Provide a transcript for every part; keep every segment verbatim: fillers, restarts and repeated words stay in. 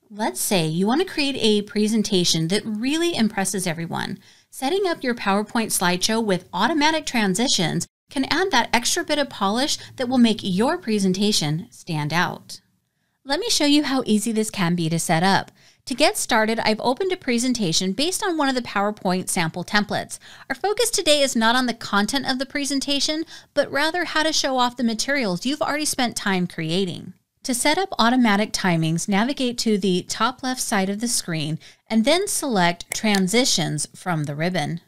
Let's say you want to create a presentation that really impresses everyone. Setting up your PowerPoint slideshow with automatic transitions can add that extra bit of polish that will make your presentation stand out. Let me show you how easy this can be to set up. To get started, I've opened a presentation based on one of the PowerPoint sample templates. Our focus today is not on the content of the presentation, but rather how to show off the materials you've already spent time creating. To set up automatic timings, navigate to the top left side of the screen and then select Transitions from the ribbon.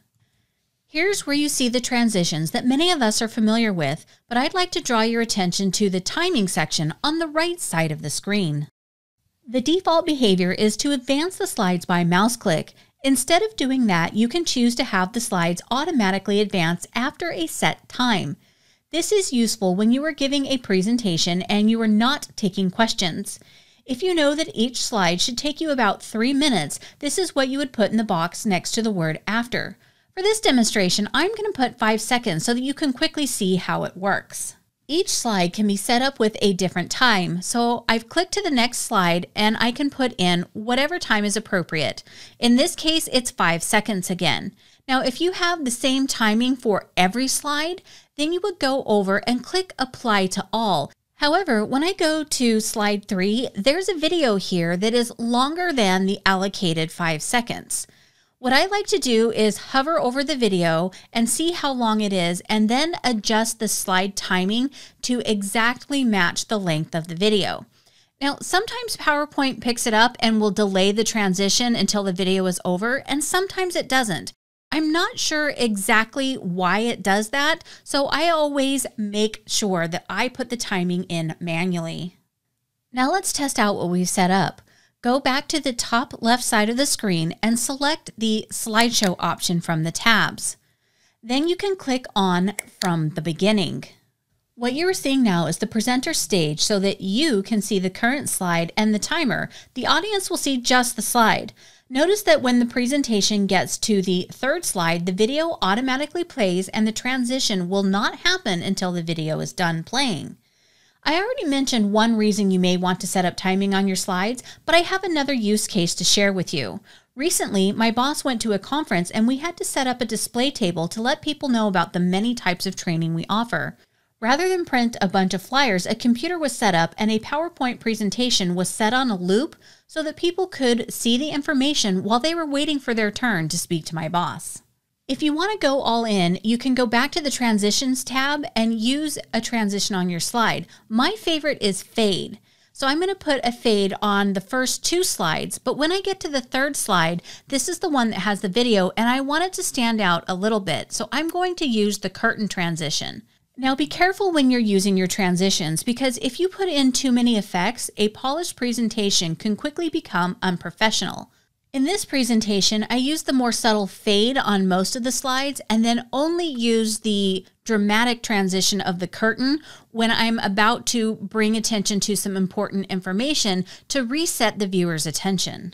Here's where you see the transitions that many of us are familiar with, but I'd like to draw your attention to the timing section on the right side of the screen. The default behavior is to advance the slides by mouse click. Instead of doing that, you can choose to have the slides automatically advance after a set time. This is useful when you are giving a presentation and you are not taking questions. If you know that each slide should take you about three minutes, this is what you would put in the box next to the word after. For this demonstration, I'm going to put five seconds so that you can quickly see how it works. Each slide can be set up with a different time, so I've clicked to the next slide and I can put in whatever time is appropriate. In this case, it's five seconds again. Now, if you have the same timing for every slide, then you would go over and click Apply to All. However, when I go to slide three, there's a video here that is longer than the allocated five seconds. What I like to do is hover over the video and see how long it is and then adjust the slide timing to exactly match the length of the video. Now, sometimes PowerPoint picks it up and will delay the transition until the video is over, and sometimes it doesn't. I'm not sure exactly why it does that, so I always make sure that I put the timing in manually. Now let's test out what we've set up. Go back to the top left side of the screen and select the slideshow option from the tabs. Then you can click on From the Beginning. What you are seeing now is the presenter stage so that you can see the current slide and the timer. The audience will see just the slide. Notice that when the presentation gets to the third slide, the video automatically plays and the transition will not happen until the video is done playing. I already mentioned one reason you may want to set up timing on your slides, but I have another use case to share with you. Recently, my boss went to a conference and we had to set up a display table to let people know about the many types of training we offer. Rather than print a bunch of flyers, a computer was set up and a PowerPoint presentation was set on a loop so that people could see the information while they were waiting for their turn to speak to my boss. If you want to go all in, you can go back to the Transitions tab and use a transition on your slide. My favorite is Fade. So I'm going to put a fade on the first two slides, but when I get to the third slide, this is the one that has the video and I want it to stand out a little bit. So I'm going to use the curtain transition. Now be careful when you're using your transitions because if you put in too many effects, a polished presentation can quickly become unprofessional. In this presentation, I used the more subtle fade on most of the slides and then only use the dramatic transition of the curtain when I'm about to bring attention to some important information to reset the viewer's attention.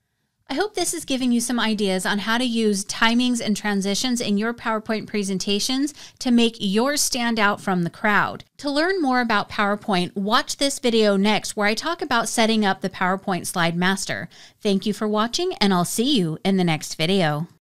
I hope this is giving you some ideas on how to use timings and transitions in your PowerPoint presentations to make yours stand out from the crowd. To learn more about PowerPoint, watch this video next where I talk about setting up the PowerPoint Slide Master. Thank you for watching and I'll see you in the next video.